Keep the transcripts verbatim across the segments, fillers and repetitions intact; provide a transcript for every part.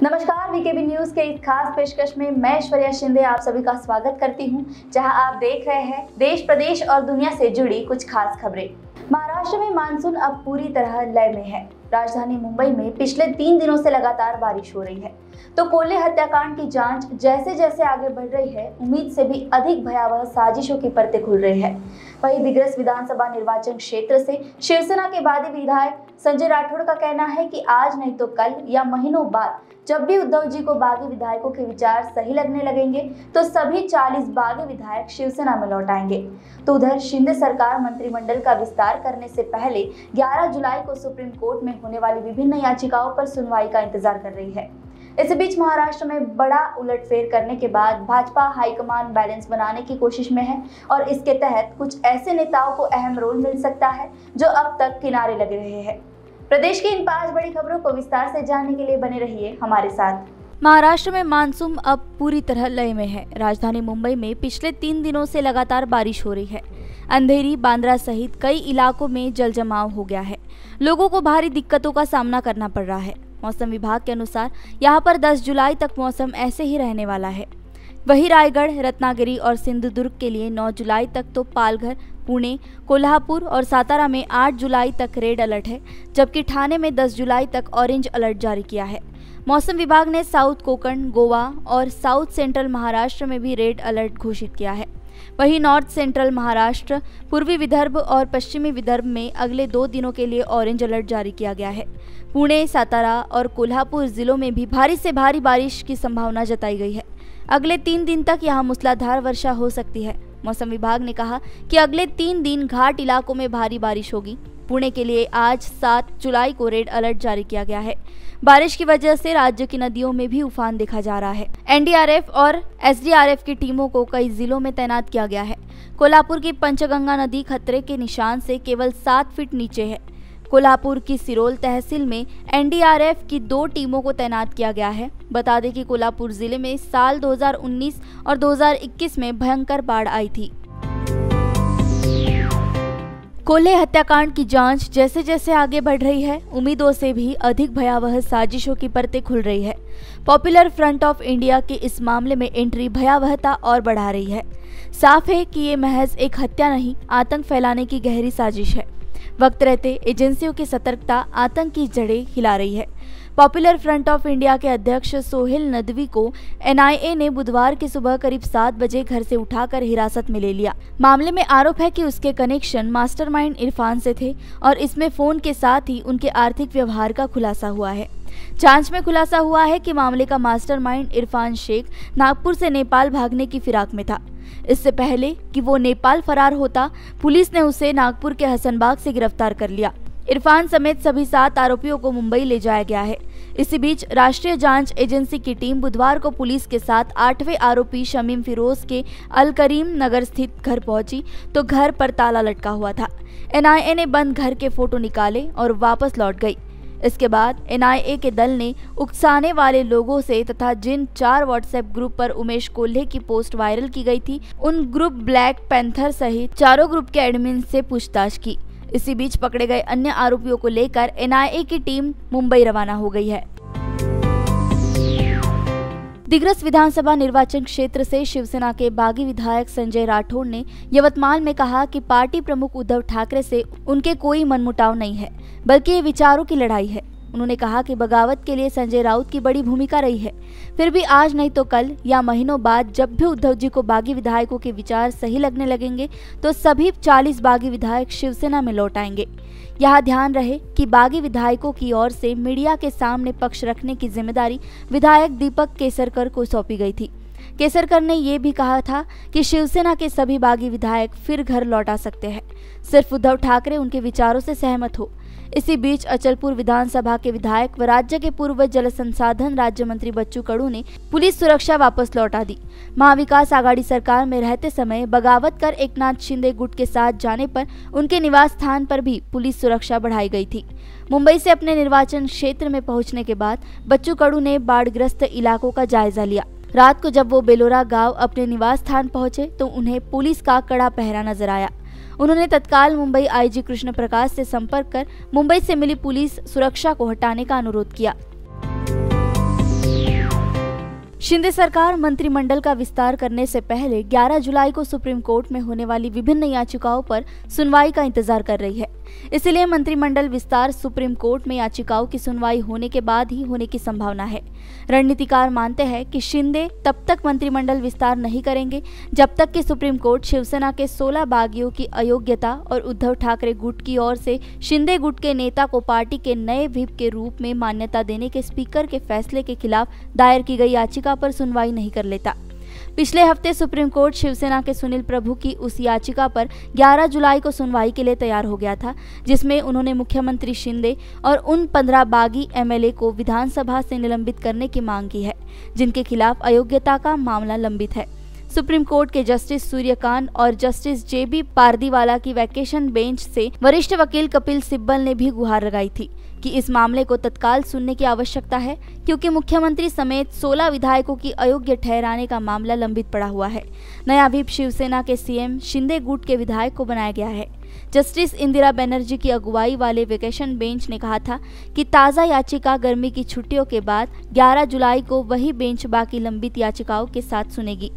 नमस्कार, VKB news के इस खास पेशकश में मैं ऐश्वर्या शिंदे आप सभी का स्वागत करती हूं, जहां आप देख रहे हैं देश, प्रदेश और दुनिया से जुड़ी कुछ खास खबरें। महाराष्ट्र में मानसून अब पूरी तरह लय में है। राजधानी मुंबई में पिछले तीन दिनों से लगातार बारिश हो रही है, तो कोल्हे हत्याकांड की जांच जैसे जैसे आगे बढ़ रही है, उम्मीद से भी अधिक भयावह साजिशों की परतें खुल रही है। वहीं दिग्रस विधानसभा निर्वाचन क्षेत्र से शिवसेना के बागी विधायक संजय राठौड़ का कहना है कि आज नहीं तो कल या महीनों बाद जब भी उद्धव जी को बागी विधायकों के विचार सही लगने लगेंगे, तो सभी चालीस बागी विधायक शिवसेना में लौट आएंगे। तो उधर शिंदे सरकार मंत्रिमंडल का विस्तार करने से पहले ग्यारह जुलाई को सुप्रीम कोर्ट में होने वाली विभिन्न याचिकाओं पर सुनवाई का इंतजार कर रही है। इस बीच महाराष्ट्र में बड़ा उलटफेर करने के बाद भाजपा हाईकमान बैलेंस बनाने की कोशिश में है और इसके तहत कुछ ऐसे नेताओं को अहम रोल मिल सकता है जो अब तक किनारे लगे रहे हैं। प्रदेश की इन पांच बड़ी खबरों को विस्तार से जानने के लिए बने रहिए हमारे साथ। महाराष्ट्र में मानसून अब पूरी तरह लय में है। राजधानी मुंबई में पिछले तीन दिनों से लगातार बारिश हो रही है। अंधेरी, बांद्रा सहित कई इलाकों में जल जमाव हो गया है। लोगों को भारी दिक्कतों का सामना करना पड़ रहा है। मौसम विभाग के अनुसार यहाँ पर दस जुलाई तक मौसम ऐसे ही रहने वाला है। वहीं रायगढ़, रत्नागिरी और सिंधुदुर्ग के लिए नौ जुलाई तक तो पालघर, पुणे, कोल्हापुर और सातारा में आठ जुलाई तक रेड अलर्ट है, जबकि ठाणे में दस जुलाई तक ऑरेंज अलर्ट जारी किया है। मौसम विभाग ने साउथ कोकण, गोवा और साउथ सेंट्रल महाराष्ट्र में भी रेड अलर्ट घोषित किया है। वहीं नॉर्थ सेंट्रल महाराष्ट्र, पूर्वी विदर्भ और पश्चिमी विदर्भ में अगले दो दिनों के लिए ऑरेंज अलर्ट जारी किया गया है। पुणे, सातारा और कोल्हापुर जिलों में भी भारी से भारी बारिश की संभावना जताई गई है। अगले तीन दिन तक यहां मूसलाधार वर्षा हो सकती है। मौसम विभाग ने कहा कि अगले तीन दिन घाट इलाकों में भारी बारिश होगी। पुणे के लिए आज सात जुलाई को रेड अलर्ट जारी किया गया है। बारिश की वजह से राज्य की नदियों में भी उफान देखा जा रहा है। एन डी आर एफ और एस डी आर एफ की टीमों को कई जिलों में तैनात किया गया है। कोल्हापुर की पंचगंगा नदी खतरे के निशान से केवल सात फीट नीचे है। कोल्हापुर की सिरोल तहसील में एन डी आर एफ की दो टीमों को तैनात किया गया है। बता दें कि कोल्हापुर जिले में साल दो हज़ार उन्नीस और दो हज़ार इक्कीस में भयंकर बाढ़ आई थी। कोल्हे हत्याकांड की जांच जैसे जैसे आगे बढ़ रही है, उम्मीदों से भी अधिक भयावह साजिशों की परतें खुल रही है। पॉपुलर फ्रंट ऑफ इंडिया के इस मामले में एंट्री भयावहता और बढ़ा रही है। साफ है कि ये महज एक हत्या नहीं, आतंक फैलाने की गहरी साजिश है। वक्त रहते एजेंसियों की सतर्कता आतंक की जड़ें हिला रही है। पॉपुलर फ्रंट ऑफ इंडिया के अध्यक्ष सोहेल नदवी को एन आई ए ने बुधवार की सुबह करीब सात बजे घर से उठाकर हिरासत में ले लिया। मामले में आरोप है कि उसके कनेक्शन मास्टरमाइंड इरफान से थे और इसमें फोन के साथ ही उनके आर्थिक व्यवहार का खुलासा हुआ है। जांच में खुलासा हुआ है कि मामले का मास्टरमाइंड इरफान शेख नागपुर से नेपाल भागने की फिराक में था। इससे पहले कि वो नेपाल फरार होता, पुलिस ने उसे नागपुर के हसनबाग से गिरफ्तार कर लिया। इरफान समेत सभी सात आरोपियों को मुंबई ले जाया गया है। इसी बीच राष्ट्रीय जांच एजेंसी की टीम बुधवार को पुलिस के साथ आठवें आरोपी शमीम फिरोज के अल करीम नगर स्थित घर पहुंची तो घर पर ताला लटका हुआ था। एन आई ए ने बंद घर के फोटो निकाले और वापस लौट गई। इसके बाद एन आई ए के दल ने उकसाने वाले लोगों से तथा जिन चार व्हाट्सएप ग्रुप पर उमेश कोल्हे की पोस्ट वायरल की गई थी, उन ग्रुप ब्लैक पैंथर सहित चारों ग्रुप के एडमिन से पूछताछ की। इसी बीच पकड़े गए अन्य आरोपियों को लेकर एन आई ए की टीम मुंबई रवाना हो गई है। दिग्रस विधानसभा निर्वाचन क्षेत्र से शिवसेना के बागी विधायक संजय राठौड़ ने यवतमाल में कहा कि पार्टी प्रमुख उद्धव ठाकरे से उनके कोई मनमुटाव नहीं है, बल्कि ये विचारों की लड़ाई है। उन्होंने कहा कि बगावत के लिए संजय राउत की बड़ी भूमिका रही है। फिर भी आज नहीं तो कल या महीनों बाद जब भी उद्धव जी को बागी विधायकों के विचार सही लगने लगेंगे, तो सभी चालीस बागी विधायक शिवसेना में लौट आएंगे। यहाँ ध्यान रहे कि बागी विधायकों की ओर से मीडिया के सामने पक्ष रखने की जिम्मेदारी विधायक दीपक केसरकर को सौंपी गई थी। केसरकर ने ये भी कहा था कि शिवसेना के सभी बागी विधायक फिर घर लौटा सकते हैं, सिर्फ उद्धव ठाकरे उनके विचारों से सहमत हो। इसी बीच अचलपुर विधानसभा के विधायक व राज्य के पूर्व जल संसाधन राज्य मंत्री बच्चू कडू ने पुलिस सुरक्षा वापस लौटा दी। महाविकास आघाड़ी सरकार में रहते समय बगावत कर एकनाथ शिंदे गुट के साथ जाने पर उनके निवास स्थान पर भी पुलिस सुरक्षा बढ़ाई गई थी। मुंबई से अपने निर्वाचन क्षेत्र में पहुंचने के बाद बच्चू कडू ने बाढ़ग्रस्त इलाकों का जायजा लिया। रात को जब वो बेलोरा गांव अपने निवास स्थान पहुंचे तो उन्हें पुलिस का कड़ा पहरा नजर आया। उन्होंने तत्काल मुंबई आई जी कृष्ण प्रकाश से संपर्क कर मुंबई से मिली पुलिस सुरक्षा को हटाने का अनुरोध किया। शिंदे सरकार मंत्रिमंडल का विस्तार करने से पहले ग्यारह जुलाई को सुप्रीम कोर्ट में होने वाली विभिन्न याचिकाओं पर सुनवाई का इंतजार कर रही है। इसलिए मंत्रिमंडल विस्तार सुप्रीम कोर्ट में याचिकाओं की सुनवाई होने के बाद ही होने की संभावना है। रणनीतिकार मानते हैं कि शिंदे तब तक मंत्रिमंडल विस्तार नहीं करेंगे जब तक कि सुप्रीम कोर्ट शिवसेना के सोलह बागियों की अयोग्यता और उद्धव ठाकरे गुट की ओर से शिंदे गुट के नेता को पार्टी के नए व्हिप के रूप में मान्यता देने के स्पीकर के फैसले के खिलाफ दायर की गई याचिका पर सुनवाई नहीं कर लेता। पिछले हफ्ते सुप्रीम कोर्ट शिवसेना के सुनील प्रभु की उस याचिका पर ग्यारह जुलाई को सुनवाई के लिए तैयार हो गया था, जिसमें उन्होंने मुख्यमंत्री शिंदे और उन पंद्रह बागी एमएलए को विधानसभा से निलंबित करने की मांग की है, जिनके खिलाफ अयोग्यता का मामला लंबित है। सुप्रीम कोर्ट के जस्टिस सूर्यकांत और जस्टिस जे बी पारदीवाला की वैकेशन बेंच से वरिष्ठ वकील कपिल सिब्बल ने भी गुहार लगाई थी कि इस मामले को तत्काल सुनने की आवश्यकता है, क्योंकि मुख्यमंत्री समेत सोलह विधायकों की अयोग्य ठहराने का मामला लंबित पड़ा हुआ है। नया व्हिप शिवसेना के सीएम शिंदे गुट के विधायक को बनाया गया है। जस्टिस इंदिरा बनर्जी की अगुवाई वाले वेकेशन बेंच ने कहा था कि ताज़ा याचिका गर्मी की छुट्टियों के बाद ग्यारह जुलाई को वही बेंच बाकी लंबित याचिकाओं के साथ सुनेगी।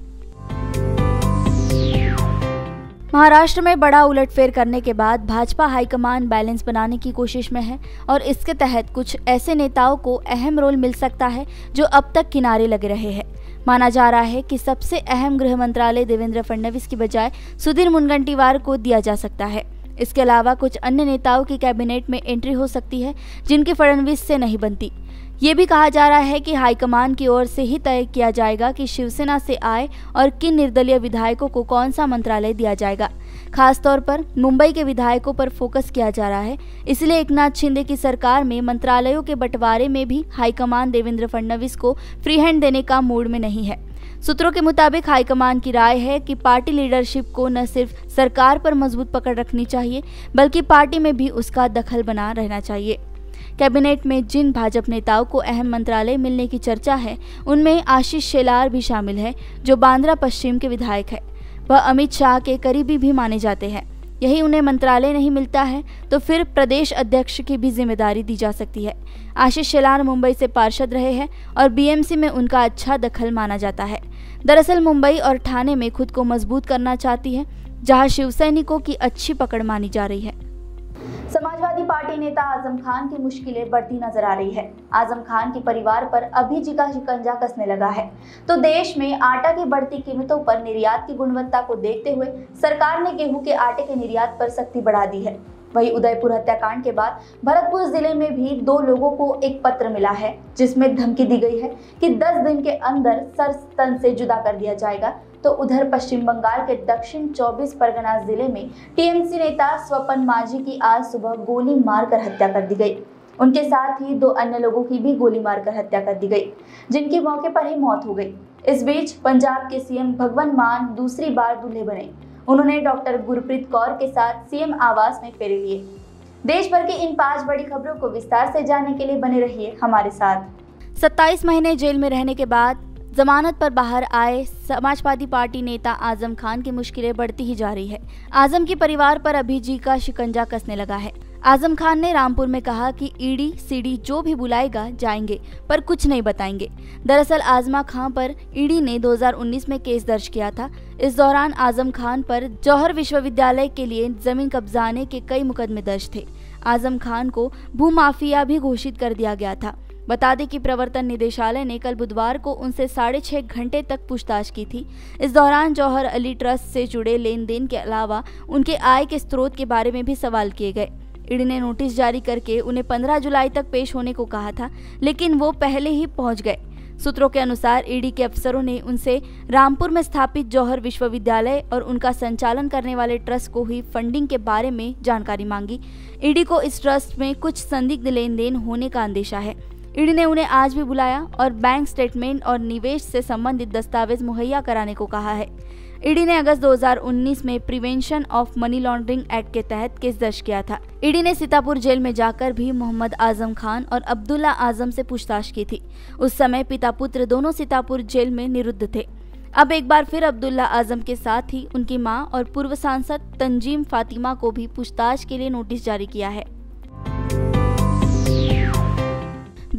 महाराष्ट्र में बड़ा उलटफेर करने के बाद भाजपा हाईकमान बैलेंस बनाने की कोशिश में है और इसके तहत कुछ ऐसे नेताओं को अहम रोल मिल सकता है जो अब तक किनारे लगे रहे हैं। माना जा रहा है कि सबसे अहम गृह मंत्रालय देवेंद्र फडणवीस की बजाय सुधीर मुनगंटीवार को दिया जा सकता है। इसके अलावा कुछ अन्य नेताओं की कैबिनेट में एंट्री हो सकती है जिनकी फडणवीस से नहीं बनती। ये भी कहा जा रहा है कि हाईकमान की ओर से ही तय किया जाएगा कि शिवसेना से आए और किन निर्दलीय विधायकों को कौन सा मंत्रालय दिया जाएगा। खासतौर पर मुंबई के विधायकों पर फोकस किया जा रहा है, इसलिए एकनाथ शिंदे की सरकार में मंत्रालयों के बंटवारे में भी हाईकमान देवेंद्र फडणवीस को फ्री हैंड देने का मूड में नहीं है। सूत्रों के मुताबिक हाईकमान की राय है कि पार्टी लीडरशिप को न सिर्फ सरकार पर मजबूत पकड़ रखनी चाहिए, बल्कि पार्टी में भी उसका दखल बना रहना चाहिए। कैबिनेट में जिन भाजपा नेताओं को अहम मंत्रालय मिलने की चर्चा है, उनमें आशीष शेलार भी शामिल है, जो बांद्रा पश्चिम के विधायक है। वह अमित शाह के करीबी भी माने जाते हैं। यही उन्हें मंत्रालय नहीं मिलता है तो फिर प्रदेश अध्यक्ष की भी जिम्मेदारी दी जा सकती है। आशीष शेलार मुंबई से पार्षद रहे हैं और बीएमसी में उनका अच्छा दखल माना जाता है। दरअसल मुंबई और ठाणे में खुद को मजबूत करना चाहती है, जहां शिवसैनिकों की अच्छी पकड़ मानी जा रही है। समाजवादी पार्टी नेता आजम खान की मुश्किलें बढ़ती नजर आ रही है। आजम खान के परिवार पर अभी जी का शिकंजा कसने लगा है, तो देश में आटा की बढ़ती कीमतों पर निर्यात की गुणवत्ता को देखते हुए सरकार ने गेहूं के आटे के निर्यात पर सख्ती बढ़ा दी है। वहीं उदयपुर हत्याकांड के बाद भरतपुर जिले में भी दो लोगों को एक पत्र मिला है, जिसमें धमकी दी गई है कि दस दिन के अंदर सर तन से जुदा कर दिया जाएगा। तो उधर पश्चिम बंगाल के दक्षिण चौबीस परगना जिले में टीएमसी नेता स्वपन माझी की आज सुबह गोली मारकर हत्या कर दी गई। उनके साथ ही दो अन्य लोगों की भी गोली मारकर हत्या कर दी गई, जिनकी मौके पर ही मौत हो गई। इस बीच पंजाब के सीएम भगवंत मान दूसरी बार दूल्हे बने। उन्होंने डॉक्टर गुरप्रीत कौर के साथ सीएम आवास में फेरे लिए। देश भर की इन पांच बड़ी खबरों को विस्तार से जानने के लिए बने रहिए हमारे साथ। सत्ताईस महीने जेल में रहने के बाद जमानत पर बाहर आए समाजवादी पार्टी नेता आजम खान की मुश्किलें बढ़ती ही जा रही है। आजम के परिवार पर अभी जी का शिकंजा कसने लगा है। आजम खान ने रामपुर में कहा कि ईडी सीडी जो भी बुलाएगा जाएंगे, पर कुछ नहीं बताएंगे। दरअसल आजमा खान पर ईडी ने दो हज़ार उन्नीस में केस दर्ज किया था। इस दौरान आजम खान पर जौहर विश्वविद्यालय के लिए जमीन कब्जाने के कई मुकदमे दर्ज थे। आजम खान को भूमाफिया भी घोषित कर दिया गया था। बता दें कि प्रवर्तन निदेशालय ने कल बुधवार को उनसे साढ़े छह घंटे तक पूछताछ की थी। इस दौरान जौहर अली ट्रस्ट से जुड़े लेन देन के अलावा उनके आय के स्रोत के बारे में भी सवाल किए गए। ईडी ने नोटिस जारी करके उन्हें पंद्रह जुलाई तक पेश होने को कहा था, लेकिन वो पहले ही पहुंच गए। सूत्रों के अनुसार ईडी के अफसरों ने उनसे रामपुर में स्थापित जौहर विश्वविद्यालय और उनका संचालन करने वाले ट्रस्ट को हुई फंडिंग के बारे में जानकारी मांगी। ईडी को इस ट्रस्ट में कुछ संदिग्ध लेन देन होने का अंदेशा है। ईडी ने उन्हें आज भी बुलाया और बैंक स्टेटमेंट और निवेश से संबंधित दस्तावेज मुहैया कराने को कहा है। ईडी ने अगस्त दो हज़ार उन्नीस में prevention of money laundering act के तहत केस दर्ज किया था। ईडी ने सीतापुर जेल में जाकर भी मोहम्मद आजम खान और अब्दुल्ला आजम से पूछताछ की थी। उस समय पिता पुत्र दोनों सीतापुर जेल में निरुद्ध थे। अब एक बार फिर अब्दुल्ला आजम के साथ ही उनकी मां और पूर्व सांसद तंजीम फातिमा को भी पूछताछ के लिए नोटिस जारी किया है।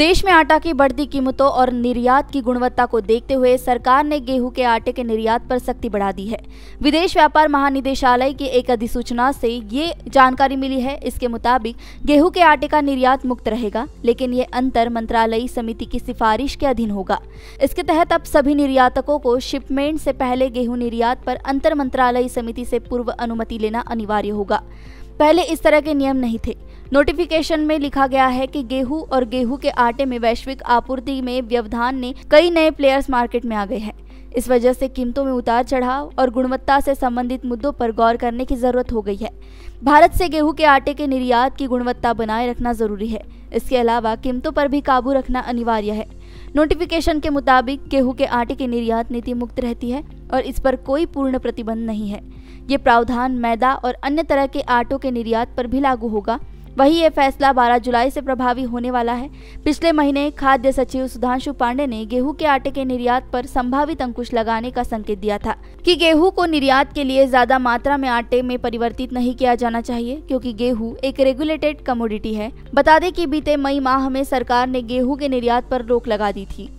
देश में आटा की बढ़ती कीमतों और निर्यात की गुणवत्ता को देखते हुए सरकार ने गेहूं के आटे के निर्यात पर सख्ती बढ़ा दी है। विदेश व्यापार महानिदेशालय की एक अधिसूचना से ये जानकारी मिली है। इसके मुताबिक गेहूं के आटे का निर्यात मुक्त रहेगा, लेकिन ये अंतर मंत्रालयी समिति की सिफारिश के अधीन होगा। इसके तहत अब सभी निर्यातकों को शिपमेंट से पहले गेहूं निर्यात पर अंतर मंत्रालयी समिति से पूर्व अनुमति लेना अनिवार्य होगा। पहले इस तरह के नियम नहीं थे। नोटिफिकेशन में लिखा गया है कि गेहूं और गेहूं के आटे में वैश्विक आपूर्ति में व्यवधान ने कई नए प्लेयर्स मार्केट में आ गए हैं। इस वजह से कीमतों में उतार चढ़ाव और गुणवत्ता से संबंधित मुद्दों पर गौर करने की जरूरत हो गई है। भारत से गेहूं के आटे के निर्यात की गुणवत्ता बनाए रखना जरूरी है। इसके अलावा कीमतों पर भी काबू रखना अनिवार्य है। नोटिफिकेशन के मुताबिक गेहूं के आटे की निर्यात नीति मुक्त रहती है और इस पर कोई पूर्ण प्रतिबंध नहीं है। ये प्रावधान मैदा और अन्य तरह के आटों के निर्यात पर भी लागू होगा। वही ये फैसला बारह जुलाई से प्रभावी होने वाला है। पिछले महीने खाद्य सचिव सुधांशु पांडे ने गेहूं के आटे के निर्यात पर संभावित अंकुश लगाने का संकेत दिया था कि गेहूं को निर्यात के लिए ज्यादा मात्रा में आटे में परिवर्तित नहीं किया जाना चाहिए, क्योंकि गेहूं एक रेगुलेटेड कमोडिटी है। बता दें कि बीते मई माह में सरकार ने गेहूं के निर्यात पर रोक लगा दी थी।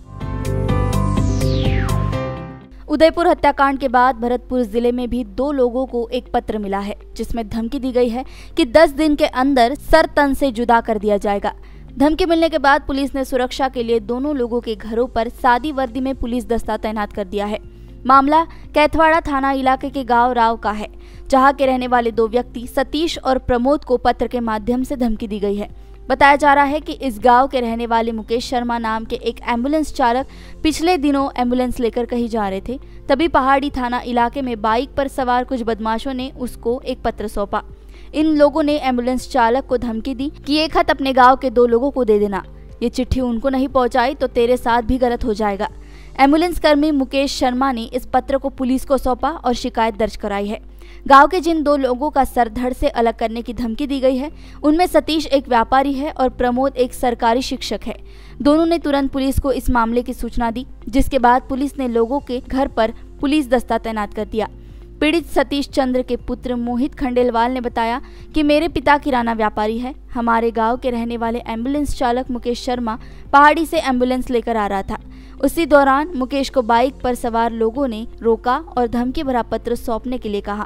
उदयपुर हत्याकांड के बाद भरतपुर जिले में भी दो लोगों को एक पत्र मिला है, जिसमें धमकी दी गई है कि दस दिन के अंदर सर तन से जुदा कर दिया जाएगा। धमकी मिलने के बाद पुलिस ने सुरक्षा के लिए दोनों लोगों के घरों पर सादी वर्दी में पुलिस दस्ता तैनात कर दिया है। मामला कैथवाड़ा थाना इलाके के गांव राव का है, जहां के रहने वाले दो व्यक्ति सतीश और प्रमोद को पत्र के माध्यम से धमकी दी गई है। बताया जा रहा है कि इस गांव के रहने वाले मुकेश शर्मा नाम के एक एम्बुलेंस चालक पिछले दिनों एम्बुलेंस लेकर कहीं जा रहे थे। तभी पहाड़ी थाना इलाके में बाइक पर सवार कुछ बदमाशों ने उसको एक पत्र सौंपा। इन लोगों ने एम्बुलेंस चालक को धमकी दी कि ये खत अपने गांव के दो लोगों को दे देना, ये चिट्ठी उनको नहीं पहुंचाई तो तेरे साथ भी गलत हो जाएगा। एम्बुलेंस कर्मी मुकेश शर्मा ने इस पत्र को पुलिस को सौंपा और शिकायत दर्ज कराई है। गांव के जिन दो लोगों का सर धड़ से अलग करने की धमकी दी गई है, उनमें सतीश एक व्यापारी है और प्रमोद एक सरकारी शिक्षक है। दोनों ने तुरंत पुलिस को इस मामले की सूचना दी, जिसके बाद पुलिस ने लोगों के घर पर पुलिस दस्ता तैनात कर दिया। पीड़ित सतीश चंद्र के पुत्र मोहित खंडेलवाल ने बताया कि मेरे पिता किराना व्यापारी है। हमारे गांव के रहने वाले एम्बुलेंस चालक मुकेश शर्मा पहाड़ी से एम्बुलेंस लेकर आ रहा था। उसी दौरान मुकेश को बाइक पर सवार लोगों ने रोका और धमकी भरा पत्र सौंपने के लिए कहा।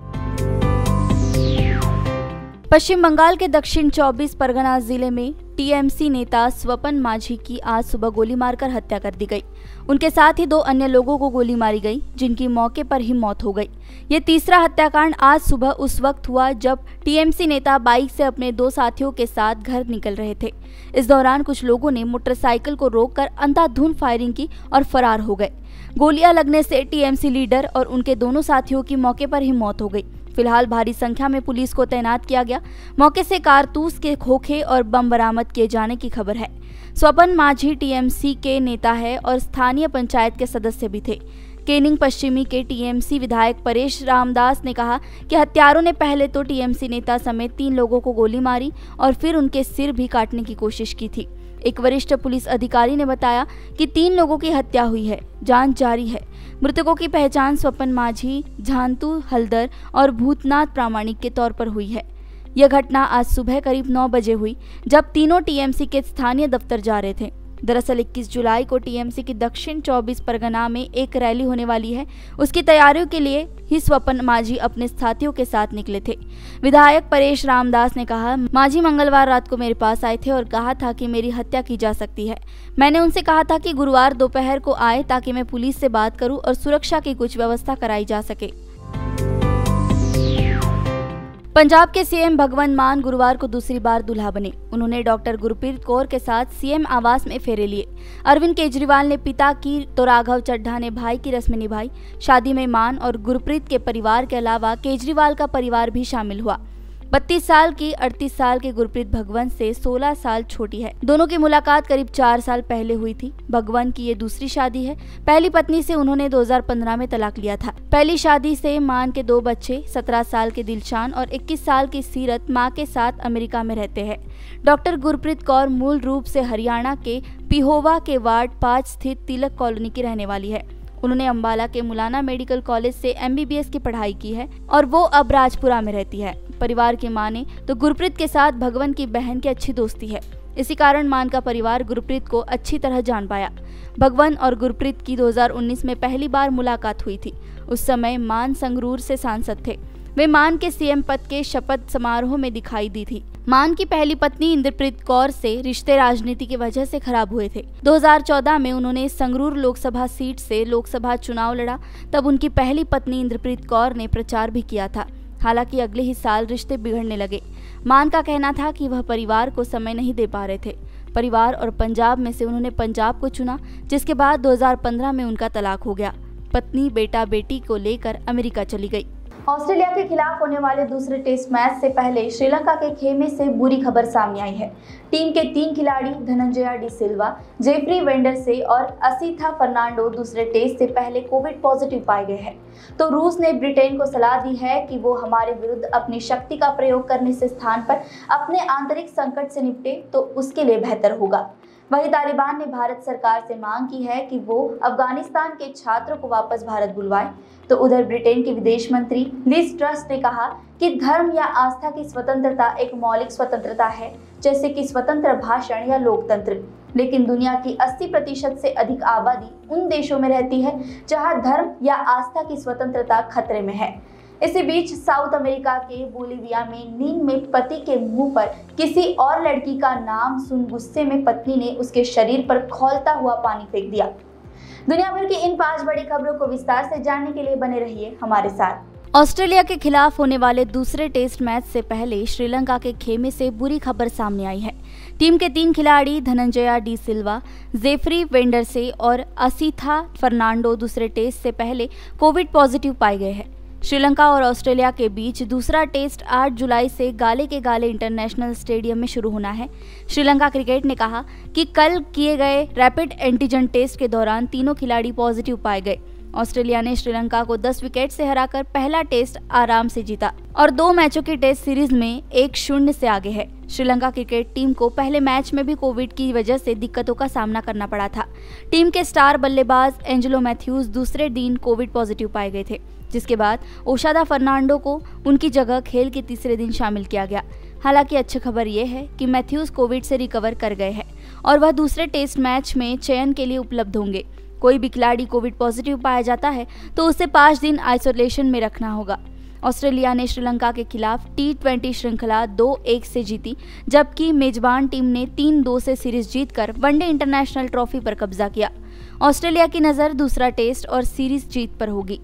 पश्चिम बंगाल के दक्षिण चौबीस परगना जिले में टीएमसी नेता स्वपन माझी की आज सुबह गोली मारकर हत्या कर दी गई। उनके साथ ही दो अन्य लोगों को गोली मारी गई, जिनकी मौके पर ही मौत हो गई। ये तीसरा हत्याकांड आज सुबह उस वक्त हुआ जब टीएमसी नेता बाइक से अपने दो साथियों के साथ घर निकल रहे थे। इस दौरान कुछ लोगों ने मोटरसाइकिल को रोककर अंधाधुंध फायरिंग की और फरार हो गए। गोलियां लगने से टीएमसी लीडर और उनके दोनों साथियों की मौके पर ही मौत हो गई। फिलहाल भारी संख्या में पुलिस को तैनात किया गया। मौके से कारतूस के खोखे और बम बरामद किए जाने की खबर है। स्वपन माझी टीएमसी के नेता है और स्थानीय पंचायत के सदस्य भी थे। केनिंग पश्चिमी के टीएमसी विधायक परेश रामदास ने कहा कि हत्यारों ने पहले तो टीएमसी नेता समेत तीन लोगों को गोली मारी और फिर उनके सिर भी काटने की कोशिश की थी। एक वरिष्ठ पुलिस अधिकारी ने बताया कि तीन लोगों की हत्या हुई है, जांच जारी है। मृतकों की पहचान स्वपन माझी, झांतु हल्दर और भूतनाथ प्रामाणिक के तौर पर हुई है। यह घटना आज सुबह करीब नौ बजे हुई, जब तीनों टीएमसी के स्थानीय दफ्तर जा रहे थे। दरअसल इक्कीस जुलाई को टीएमसी की दक्षिण चौबीस परगना में एक रैली होने वाली है। उसकी तैयारियों के लिए ही स्वपन माझी अपने साथियों के साथ निकले थे। विधायक परेश रामदास ने कहा, माझी मंगलवार रात को मेरे पास आए थे और कहा था कि मेरी हत्या की जा सकती है। मैंने उनसे कहा था कि गुरुवार दोपहर को आए ताकि मैं पुलिस से बात करूं और सुरक्षा की कुछ व्यवस्था कराई जा सके। पंजाब के सीएम भगवंत मान गुरुवार को दूसरी बार दूल्हा बने। उन्होंने डॉक्टर गुरप्रीत कौर के साथ सीएम आवास में फेरे लिए। अरविंद केजरीवाल ने पिता की तो राघव चड्ढा ने भाई की रस्में निभाई। शादी में मान और गुरप्रीत के परिवार के अलावा केजरीवाल का परिवार भी शामिल हुआ। बत्तीस साल की अड़तीस साल के गुरप्रीत भगवंत से सोलह साल छोटी है। दोनों की मुलाकात करीब चार साल पहले हुई थी। भगवंत की ये दूसरी शादी है। पहली पत्नी से उन्होंने दो हज़ार पंद्रह में तलाक लिया था। पहली शादी से मान के दो बच्चे सत्रह साल के दिलशान और इक्कीस साल की सीरत मां के साथ अमेरिका में रहते हैं। डॉक्टर गुरप्रीत कौर मूल रूप से हरियाणा के पिहोवा के वार्ड पाँच स्थित तिलक कॉलोनी की रहने वाली है। उन्होंने अंबाला के मुलाना मेडिकल कॉलेज से एमबीबीएस की पढ़ाई की है और वो अब राजपुरा में रहती है। परिवार की माने तो गुरप्रीत के साथ भगवंत की बहन की अच्छी दोस्ती है। इसी कारण मान का परिवार गुरप्रीत को अच्छी तरह जान पाया। भगवन और गुरप्रीत की दो हज़ार उन्नीस में पहली बार मुलाकात हुई थी। उस समय मान संगरूर से सांसद थे। वे मान के सीएम पद के शपथ समारोह में दिखाई दी थी। मान की पहली पत्नी इंद्रप्रीत कौर से रिश्ते राजनीति की वजह से खराब हुए थे। दो हज़ार चौदह में उन्होंने संगरूर लोकसभा सीट से लोकसभा चुनाव लड़ा। तब उनकी पहली पत्नी इंद्रप्रीत कौर ने प्रचार भी किया था। हालांकि अगले ही साल रिश्ते बिगड़ने लगे। मान का कहना था कि वह परिवार को समय नहीं दे पा रहे थे। परिवार और पंजाब में से उन्होंने पंजाब को चुना, जिसके बाद दो हज़ार पंद्रह में उनका तलाक हो गया। पत्नी बेटा बेटी को लेकर अमेरिका चली गई। ऑस्ट्रेलिया के खिलाफ होने वाले दूसरे टेस्ट मैच से पहले श्रीलंका के खेमे से बुरी खबर सामने आई है। टीम के तीन खिलाड़ी धनंजय डी सिल्वा, जेफरी वेंडरसे और असीथा फर्नांडो दूसरे टेस्ट से पहले कोविड पॉजिटिव पाए गए हैं। तो रूस ने ब्रिटेन को सलाह दी है कि वो हमारे विरुद्ध अपनी शक्ति का प्रयोग करने से स्थान पर अपने आंतरिक संकट से निपटे तो उसके लिए बेहतर होगा। वहीं तालिबान ने भारत सरकार से मांग की है कि वो अफगानिस्तान के छात्रों को वापस भारत बुलवाए। तो उधर ब्रिटेन की विदेश मंत्री लिज ट्रस ने कहा कि धर्म या आस्था की स्वतंत्रता एक मौलिक स्वतंत्रता है, जैसे कि स्वतंत्र भाषण या लोकतंत्र। लेकिन दुनिया की अस्सी प्रतिशत से अधिक आबादी उन देशों में रहती है जहां धर्म या आस्था की स्वतंत्रता खतरे में है। इसी बीच साउथ अमेरिका के बोलिविया में नींद में पति के मुंह पर किसी और लड़की का नाम सुन गुस्से में पत्नी ने उसके शरीर पर खौलता हुआ पानी फेंक दिया। दुनिया भर की इन पांच बड़ी खबरों को विस्तार से जानने के लिए बने रहिए हमारे साथ। ऑस्ट्रेलिया के खिलाफ होने वाले दूसरे टेस्ट मैच से पहले श्रीलंका के खेमे से बुरी खबर सामने आई है। टीम के तीन खिलाड़ी धनंजय डी सिल्वा, जेफरी वेंडरसे और असीथा फर्नांडो दूसरे टेस्ट से पहले कोविड पॉजिटिव पाए गए हैं। श्रीलंका और ऑस्ट्रेलिया के बीच दूसरा टेस्ट आठ जुलाई से गाले के गाले इंटरनेशनल स्टेडियम में शुरू होना है। श्रीलंका क्रिकेट ने कहा कि कल किए गए रैपिड एंटीजन टेस्ट के दौरान तीनों खिलाड़ी पॉजिटिव पाए गए। ऑस्ट्रेलिया ने श्रीलंका को दस विकेट से हराकर पहला टेस्ट आराम से जीता और दो मैचों की टेस्ट सीरीज में एक शून्य से आगे है। श्रीलंका क्रिकेट टीम को पहले मैच में भी कोविड की वजह से दिक्कतों का सामना करना पड़ा था। टीम के स्टार बल्लेबाज एंजेलो मैथ्यूज दूसरे दिन कोविड पॉजिटिव पाए गए थे, जिसके बाद ओशादा फर्नांडो को उनकी जगह खेल के तीसरे दिन शामिल किया गया। हालांकि अच्छी खबर यह है कि मैथ्यूज कोविड से रिकवर कर गए हैं और वह दूसरे टेस्ट मैच में चयन के लिए उपलब्ध होंगे। कोई भी खिलाड़ी कोविड पॉजिटिव पाया जाता है तो उसे पाँच दिन आइसोलेशन में रखना होगा। ऑस्ट्रेलिया ने श्रीलंका के खिलाफ टी ट्वेंटी श्रृंखला दो एक से जीती, जबकि मेजबान टीम ने तीन दो से सीरीज जीतकर वनडे इंटरनेशनल ट्रॉफी पर कब्जा किया। ऑस्ट्रेलिया की नज़र दूसरा टेस्ट और सीरीज जीत पर होगी।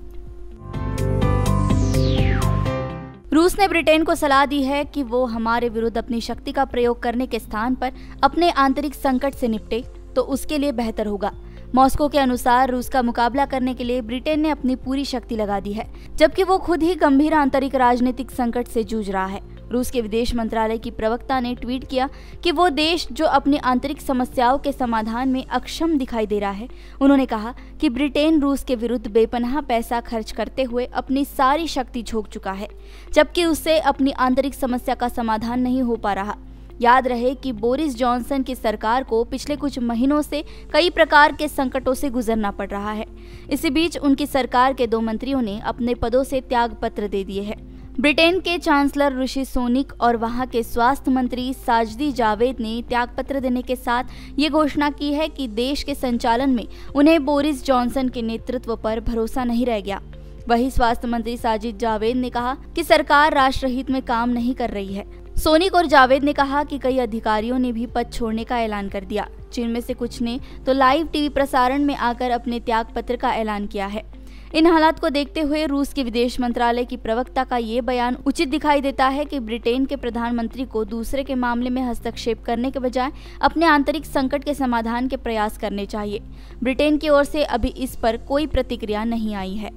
रूस ने ब्रिटेन को सलाह दी है कि वो हमारे विरुद्ध अपनी शक्ति का प्रयोग करने के स्थान पर अपने आंतरिक संकट से निपटे तो उसके लिए बेहतर होगा। मॉस्को के अनुसार रूस का मुकाबला करने के लिए ब्रिटेन ने अपनी पूरी शक्ति लगा दी है, जबकि वो खुद ही गंभीर आंतरिक राजनीतिक संकट से जूझ रहा है। रूस के विदेश मंत्रालय की प्रवक्ता ने ट्वीट किया कि वो देश जो अपनी आंतरिक समस्याओं के समाधान में अक्षम दिखाई दे रहा है। उन्होंने कहा कि ब्रिटेन रूस के विरुद्ध बेपनाह पैसा खर्च करते हुए अपनी सारी शक्ति झोंक चुका है, जबकि उससे अपनी आंतरिक समस्या का समाधान नहीं हो पा रहा। याद रहे कि बोरिस जॉनसन की सरकार को पिछले कुछ महीनों से कई प्रकार के संकटों से गुजरना पड़ रहा है। इसी बीच उनकी सरकार के दो मंत्रियों ने अपने पदों से त्याग पत्र दे दिए हैं। ब्रिटेन के चांसलर ऋषि सुनक और वहां के स्वास्थ्य मंत्री साजिद जावेद ने त्यागपत्र देने के साथ ये घोषणा की है कि देश के संचालन में उन्हें बोरिस जॉनसन के नेतृत्व पर भरोसा नहीं रह गया। वहीं स्वास्थ्य मंत्री साजिद जावेद ने कहा कि सरकार राष्ट्रहित में काम नहीं कर रही है। सोनिक और जावेद ने कहा कि कई अधिकारियों ने भी पद छोड़ने का ऐलान कर दिया, जिनमें से कुछ ने तो लाइव टीवी प्रसारण में आकर अपने त्यागपत्र का ऐलान किया है। इन हालात को देखते हुए रूस के विदेश मंत्रालय की प्रवक्ता का ये बयान उचित दिखाई देता है कि ब्रिटेन के प्रधानमंत्री को दूसरे के मामले में हस्तक्षेप करने के बजाय अपने आंतरिक संकट के समाधान के प्रयास करने चाहिए। ब्रिटेन की ओर से अभी इस पर कोई प्रतिक्रिया नहीं आई है।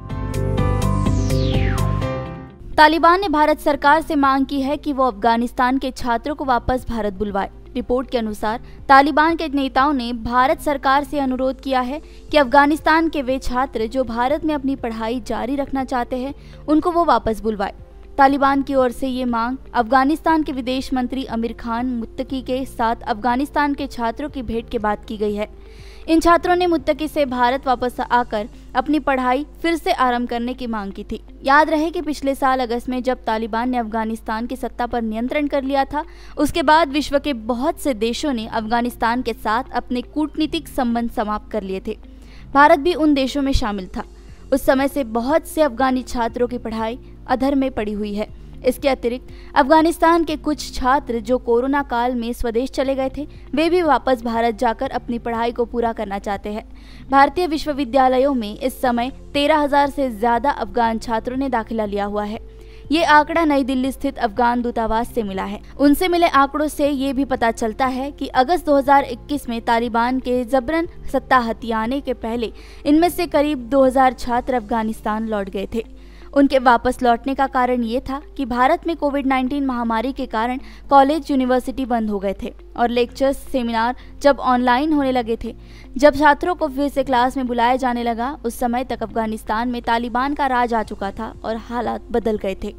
तालिबान ने भारत सरकार से मांग की है कि वो अफगानिस्तान के छात्रों को वापस भारत बुलवाए। रिपोर्ट के अनुसार तालिबान के नेताओं ने भारत सरकार से अनुरोध किया है कि अफगानिस्तान के वे छात्र जो भारत में अपनी पढ़ाई जारी रखना चाहते हैं उनको वो वापस बुलवाए। तालिबान की ओर से ये मांग अफगानिस्तान के विदेश मंत्री आमिर खान मुत्तकी के साथ अफगानिस्तान के छात्रों की भेंट के बाद की गई है। इन छात्रों ने मुत्तकी से भारत वापस आकर अपनी पढ़ाई फिर से आरंभ करने की मांग की थी। याद रहे कि पिछले साल अगस्त में जब तालिबान ने अफगानिस्तान की सत्ता पर नियंत्रण कर लिया था, उसके बाद विश्व के बहुत से देशों ने अफगानिस्तान के साथ अपने कूटनीतिक संबंध समाप्त कर लिए थे। भारत भी उन देशों में शामिल था। उस समय से बहुत से अफगानी छात्रों की पढ़ाई अधर में पड़ी हुई है। इसके अतिरिक्त अफगानिस्तान के कुछ छात्र जो कोरोना काल में स्वदेश चले गए थे, वे भी वापस भारत जाकर अपनी पढ़ाई को पूरा करना चाहते हैं। भारतीय विश्वविद्यालयों में इस समय तेरह हजार से ज्यादा अफगान छात्रों ने दाखिला लिया हुआ है। ये आंकड़ा नई दिल्ली स्थित अफगान दूतावास से मिला है। उनसे मिले आंकड़ों से ये भी पता चलता है कि अगस्त दो हज़ार इक्कीस में तालिबान के जबरन सत्ता हथियाने के पहले इनमें से करीब दो हज़ार छात्र अफगानिस्तान लौट गए थे। उनके वापस लौटने का कारण ये था कि भारत में कोविड उन्नीस महामारी के कारण कॉलेज यूनिवर्सिटी बंद हो गए थे और लेक्चर्स सेमिनार जब ऑनलाइन होने लगे थे। जब छात्रों को फिर से क्लास में बुलाया जाने लगा, उस समय तक अफगानिस्तान में तालिबान का राज आ चुका था और हालात बदल गए थे।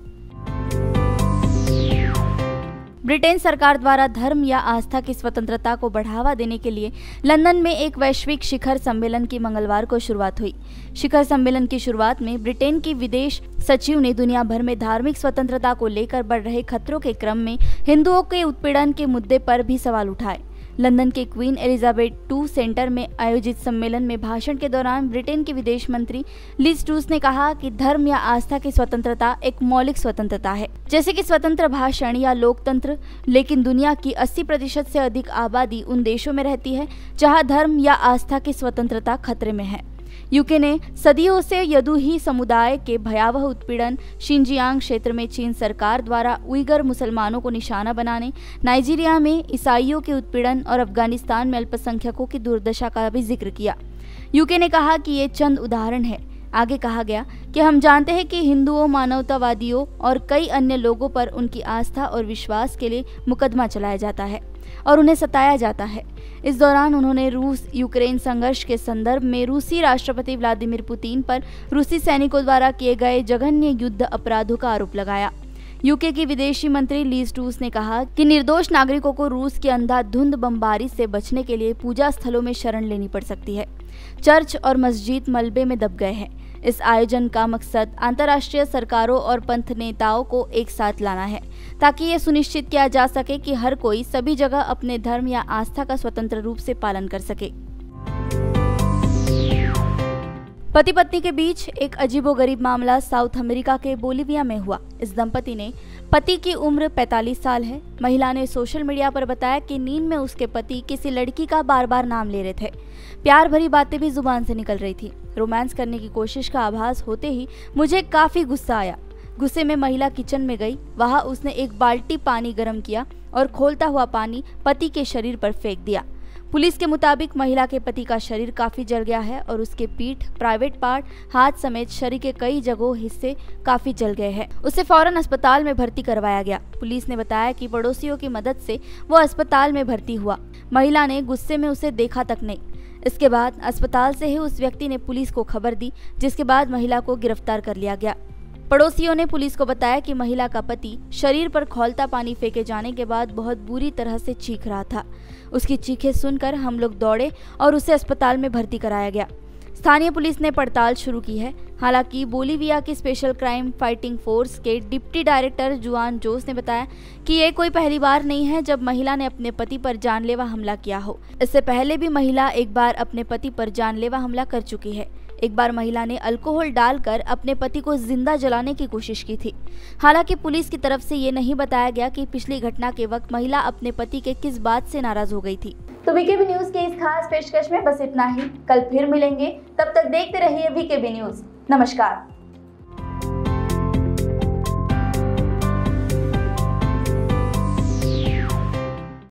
ब्रिटेन सरकार द्वारा धर्म या आस्था की स्वतंत्रता को बढ़ावा देने के लिए लंदन में एक वैश्विक शिखर सम्मेलन की मंगलवार को शुरुआत हुई। शिखर सम्मेलन की शुरुआत में ब्रिटेन की विदेश सचिव ने दुनिया भर में धार्मिक स्वतंत्रता को लेकर बढ़ रहे खतरों के क्रम में हिंदुओं के उत्पीड़न के मुद्दे पर भी सवाल उठाए। लंदन के क्वीन एलिजाबेथ टू सेंटर में आयोजित सम्मेलन में भाषण के दौरान ब्रिटेन के विदेश मंत्री लिज ट्रूस ने कहा कि धर्म या आस्था की स्वतंत्रता एक मौलिक स्वतंत्रता है, जैसे कि स्वतंत्र भाषण या लोकतंत्र। लेकिन दुनिया की अस्सी प्रतिशत से अधिक आबादी उन देशों में रहती है जहां धर्म या आस्था की स्वतंत्रता खतरे में है। यूके ने सदियों से यदुही समुदाय के भयावह उत्पीड़न, शिनजियांग क्षेत्र में चीन सरकार द्वारा उइगर मुसलमानों को निशाना बनाने, नाइजीरिया में ईसाइयों के उत्पीड़न और अफगानिस्तान में अल्पसंख्यकों की दुर्दशा का भी जिक्र किया। यूके ने कहा कि ये चंद उदाहरण है। आगे कहा गया कि हम जानते हैं कि हिंदुओं, मानवतावादियों और कई अन्य लोगों पर उनकी आस्था और विश्वास के लिए मुकदमा चलाया जाता है और उन्हें सताया जाता है। इस दौरान उन्होंने रूस यूक्रेन संघर्ष के संदर्भ में रूसी राष्ट्रपति व्लादिमीर पुतिन पर रूसी सैनिकों द्वारा किए गए जघन्य युद्ध अपराधों का आरोप लगाया। यूके की विदेशी मंत्री लीज ट्रूस ने कहा कि निर्दोष नागरिकों को रूस की अंधाधुंध बमबारी से बचने के लिए पूजा स्थलों में शरण लेनी पड़ सकती है। चर्च और मस्जिद मलबे में दब गए हैं। इस आयोजन का मकसद अंतर्राष्ट्रीय सरकारों और पंथ नेताओं को एक साथ लाना है, ताकि ये सुनिश्चित किया जा सके कि हर कोई सभी जगह अपने धर्म या आस्था का स्वतंत्र रूप से पालन कर सके। पति पत्नी के बीच एक अजीबोगरीब मामला साउथ अमेरिका के बोलिविया में हुआ। इस दंपति ने पति की उम्र पैंतालीस साल है। महिला ने सोशल मीडिया पर बताया कि नींद में उसके पति किसी लड़की का बार बार नाम ले रहे थे। प्यार भरी बातें भी जुबान से निकल रही थी। रोमांस करने की कोशिश का आभास होते ही मुझे काफी गुस्सा आया। गुस्से में महिला किचन में गई। वहां उसने एक बाल्टी पानी गर्म किया और खोलता हुआ पानी पति के शरीर पर फेंक दिया। पुलिस के मुताबिक महिला के पति का शरीर काफी जल गया है और उसके पीठ, प्राइवेट पार्ट, हाथ समेत शरीर के कई जगहों हिस्से काफी जल गए हैं। उसे फौरन अस्पताल में भर्ती करवाया गया। पुलिस ने बताया कि पड़ोसियों की मदद से वो अस्पताल में भर्ती हुआ। महिला ने गुस्से में उसे देखा तक नहीं। इसके बाद अस्पताल से ही उस व्यक्ति ने पुलिस को खबर दी, जिसके बाद महिला को गिरफ्तार कर लिया गया। पड़ोसियों ने पुलिस को बताया कि महिला का पति शरीर पर खौलता पानी फेंके जाने के बाद बहुत बुरी तरह से चीख रहा था। उसकी चीखें सुनकर हम लोग दौड़े और उसे अस्पताल में भर्ती कराया गया। स्थानीय पुलिस ने पड़ताल शुरू की है। हालांकि बोलिविया की स्पेशल क्राइम फाइटिंग फोर्स के डिप्टी डायरेक्टर जुआन जोस ने बताया कि ये कोई पहली बार नहीं है जब महिला ने अपने पति पर जानलेवा हमला किया हो। इससे पहले भी महिला एक बार अपने पति पर जानलेवा हमला कर चुकी है। एक बार महिला ने अल्कोहल डालकर अपने पति को जिंदा जलाने की कोशिश की थी। हालांकि पुलिस की तरफ से ये नहीं बताया गया कि पिछली घटना के वक्त महिला अपने पति के किस बात से नाराज हो गई थी। तो वीकेबी न्यूज के इस खास पेशकश में बस इतना ही। कल फिर मिलेंगे, तब तक देखते रहिए वीकेबी न्यूज। नमस्कार।